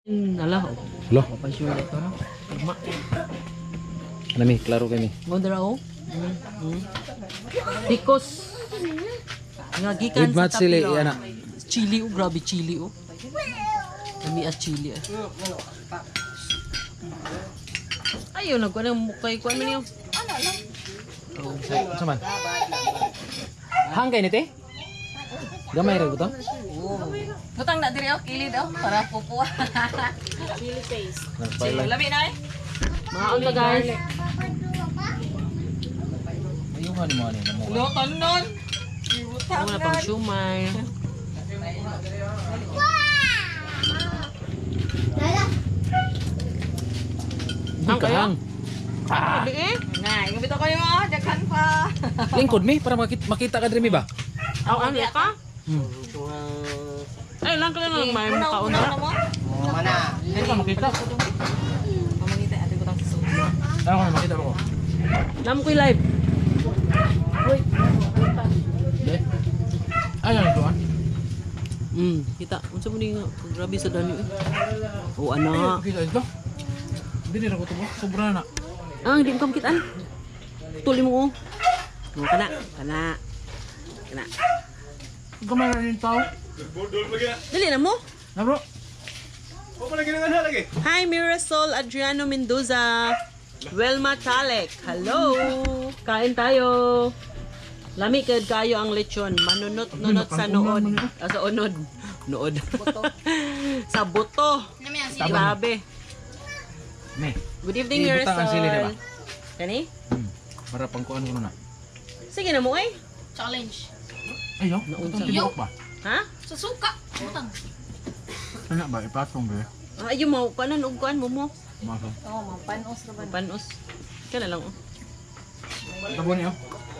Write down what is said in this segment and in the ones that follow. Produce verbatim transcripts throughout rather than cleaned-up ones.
Hmm, alah. Loh, Apa sih ito no? Tugma. ano mi, klaro kami. Gondra o. Hmm. Hmm. Tikos. Nga gikan With sa match sili, tapilon. yan na. Chili o, grabe chili o. Kami as chili eh. Ayaw, nagkuha ng mukay. Kuha mo niyo. Oh, sa man. Hangkay ni te? Gamay ra buto? Butang na diri ako, kilid ako, para pupuha. Chili paste. Nagpailan. Labi na eh. Mga on guys. Ayuhan mo ani namo. Luton nun. Wala pang shumay. Hang kayo? Hang. Grabe eh. Nga, ingabito ko yung mga daghan pa. Lingkod mi para makita, makita ka diri mi ba? Aw, ano ka? Hmm. Ay, lang ka lang may makauna. mo? Dili ka makita. Pamanita, ate ko tang susunod. Ako na makita ko. Nam ko live. De. Ayan doon. Hmm, kita. Unsa mo ni nga grabe sa dani eh. O ana. Kita ito. Dili ra ko tubo. Sobra na. Ah, di mo kam kitaan. Tuli mo oh. O kana, kana. Kana. Gamay ra ni tao. Dili na mo. Na bro. Hi Mirasol Adriano Mendoza. Welma Talek. Hello. Kain tayo. Lami kad kayo ang lechon. Manunot-nunot sa nood. Ah, sa unod. Nood. Sa buto. Grabe. Me. Good evening, Ibutang ang sili, diba? Mirasol. Kani? Hmm. Para pangkuan ko na. Sige na mo eh. Challenge. Ayo. Naunsa. Tibok ba? Ha? Susuka. Butang. Ana ba ipatong ba? Ah, ayaw mo. Kanan og kuan mo mo. Masa. Oo, mga panos na ba? Panos. Kaya lang oh. Tabo niyo.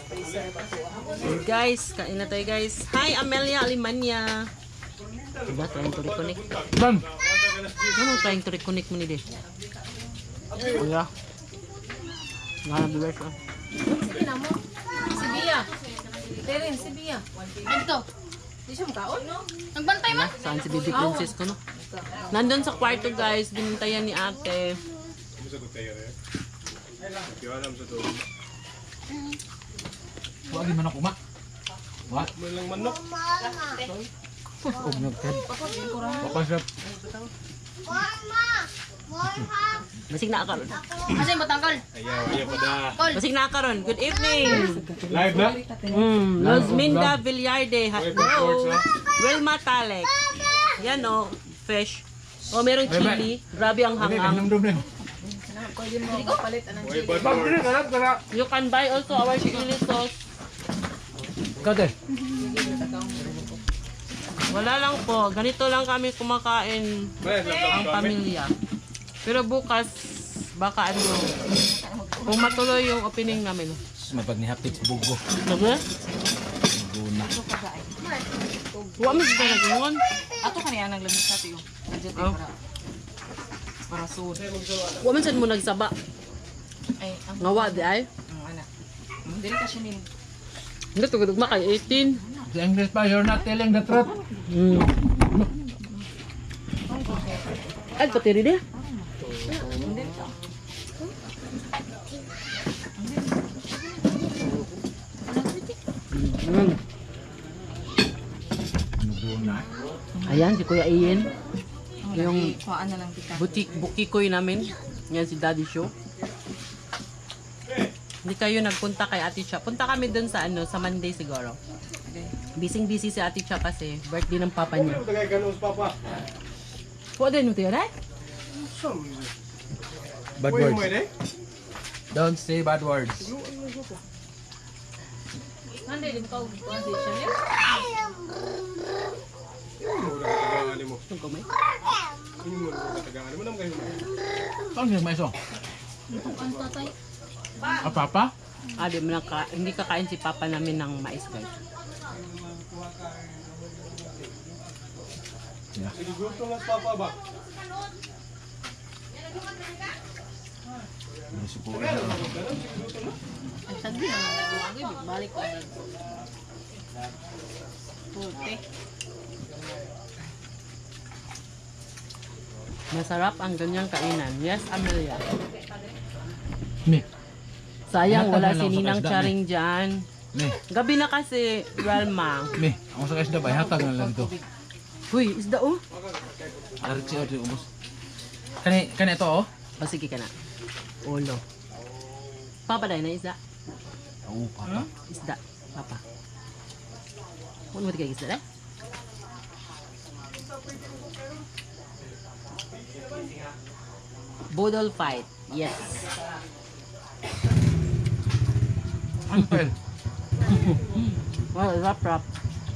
Guys, kain na tayo guys. Hi Amelia Alimanya. Diba, trying to reconnect. Dan. Ano trying to reconnect mo ni De? Kuya. Nga na bilis ah. Sige na mo. Si Bia. Terin, si Bia. Ay, dito. Di siya makaon? Nagbantay man? Saan si Baby Princess ko no? Nandun sa kwarto guys, binuntayan ni ate. Wag di manok uma. Wa? Lang manok. Oh, nagkad. Papa chef. Basig na karon. Kasi yung batangkal. Ayaw, ayaw pa da. Kol. Basig na karon. Good evening. Live na? Mm, Luzminda Villarde. Hello. Wilma Talek. Yan oh, fish. Oh, merong chili. Grabe ang hangang. Ang dum din. Pwede mo palit anang Ay, bad boy. You can buy also our chili sauce. Kate. Wala lang po. Ganito lang kami kumakain ang pamilya. Pero bukas, baka ano, kung matuloy yung opening namin. Mapag ni hapit sa bugo. Sabi? Guna. Huwag mo siya nag-ingon. Ato kaniya nang lamig sa tiyo. Nandiyan tayo Oh. para para sud. Huwag mo siya mo nagsaba. Ay, ang Ngawa di ay. ang anak. Dili ka siya nin. Hindi, tugtugma kay eighteen. The English pa, you're not telling the truth. Mm. Ay, pati rin eh. Mm. Guna. Ayan, si Kuya Ian. Yung Yung kuhaan na lang tika. butik bukikoy namin. Yan si Daddy Show. Hindi kayo nagpunta kay Ate Cha. Punta kami dun sa ano, sa Monday siguro. Bising busy si Ate Cha kasi birthday ng papa niya. Tagay ka nung papa. Huwag din mo tiyan eh? Bad Uy, words. mo eh. Don't say bad words. Nande din ka kuhaan si siya niya. Tagangan mo. Ang kamay. Ini mo tagangan mo nam kayo. Saan yung maiso? Ang tatay. Apa apa? Ah, di mo naka, hindi kakain si papa namin ng mais guys. Sige, gusto mas papa ba? May supo. Ang sagdi na nagawag balik ko. Pulte. Masarap ang ganyang kainan. Yes, Amelia. Me. Sayang Lahat wala na si lang sa Ninang isda, Charing dyan. Me. Gabi na kasi, Relma. Me. Ako sa isda ba? Hatag na lang to. Uy, isda oh. Arit siya ito ubos. Kani, kani ito oh. O sige ka na. Ulo. Papa dahil na isda. Oo, papa. Isda. Papa. Huwag mo tigay isda eh. Bodol fight. Yes. Uncle. Well, rap rap.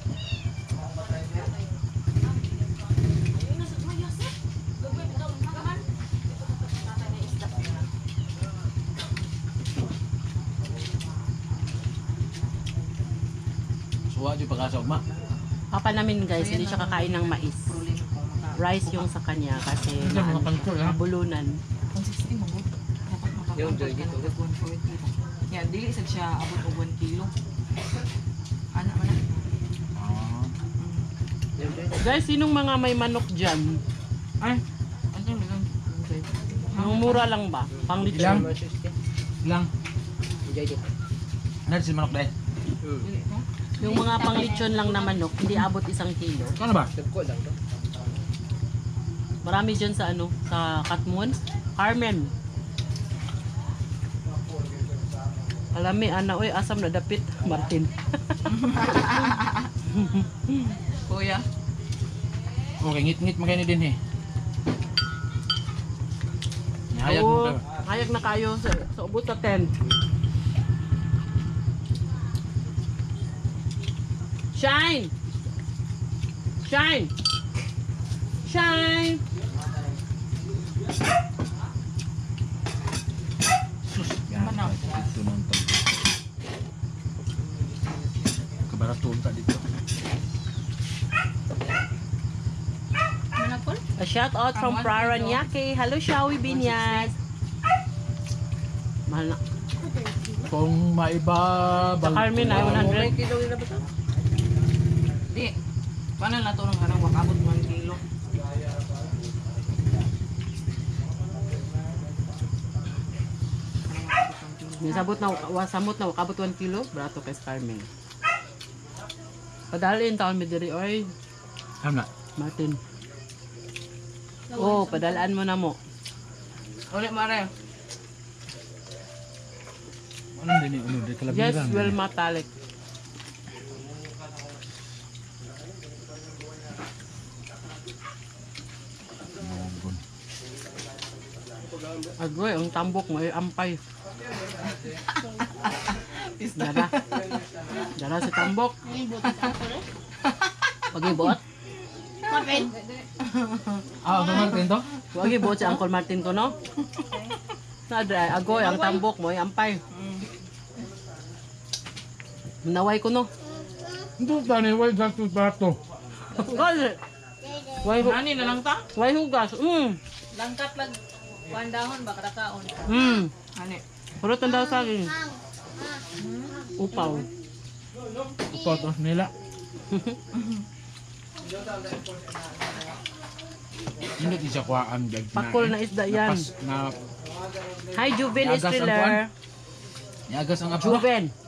Suwa dyan pagkasa ugma. Papa namin guys, hindi siya kakain ng mais. Rice yung sa kanya kasi Ito mga pangkol ha. bulunan. Consistent mo. Dapat makapagod ka ng one forty. Yan, dili sad siya abot og one kilo. Ana man na. Ah. Guys, sinong mga may manok dyan? Ay, Ano lang? Ang mura lang ba? Pang ilang? lechon. Ilang? Nari si manok dahil. Dili no? Yung mga pang lechon lang na manok, hindi abot isang kilo. Kano ba? Marami dyan sa ano, sa Katmon. Carmen. Alami, ana, oy, asam na dapit. Martin. Kuya. Okay, ngit-ngit magkano din eh. Hayag mo Oo, ka. hayag na kayo sa, sa ubot sa ten. Shine! Shine! Shine! Yan, dito nung tag. Kabaratuon ka dito. Manapol? A shout out from Paranaque. Hello, Shawi Binyas. Mahal na. Kung maiba... Sa Carmen ay one hundred. Di. Paano na to nung kanang makabot one kilo? May sabot na, wasamot na, wakabot one kilo. Brato kay Carmen. Padalin taon mi diri oy. Ano na? Martin. Oh, padalaan mo na mo. Ulit mare. Ano din yung ano? Di Yes, kalabiran. well matalik. Agoy, ang tambok mo ay ampay. Dara. Dara si tambok. Pag-ibot? Ah, ano Martin to? Pag-ibot si Uncle Martin ko, no? Nadra, agoy, ang tambok mo ay ampay. Manaway ko, no? Ito tani, why that to bato? Kasi, why, hu- Nani na lang ta? why hugas? Mm. Langkat lag pandahon ba kadakaon? Mm. Ani. Purot ang daw sa akin. Upaw. Upatos nila. Hindi di siya kuhaan. gag- Pakol na isda yan. Napas, na, Hi, Juven Yagas ang Estriller. Yagas ang apso. Juven.